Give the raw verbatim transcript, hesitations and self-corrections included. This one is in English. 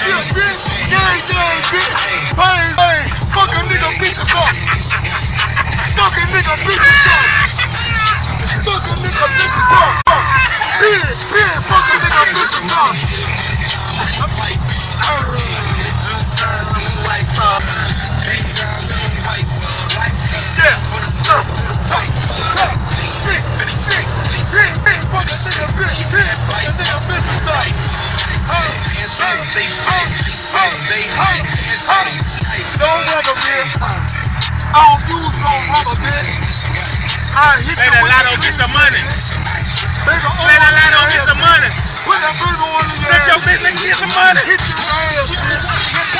shit, bitch. Gang, gang, bitch. Bang, bang. Fuck a nigga, bitches up. Fuck a nigga, bitches up. Fuck a nigga, bitches up. Bitch, bitch, fuck a nigga, bitches up. Don't rubber, bitch. I don't use no rubber, bitch. I hit Play that lotto, get some money. Play that lotto, get some money. Put that baby on the Let your bitch get some money. Hit your ass, bitch.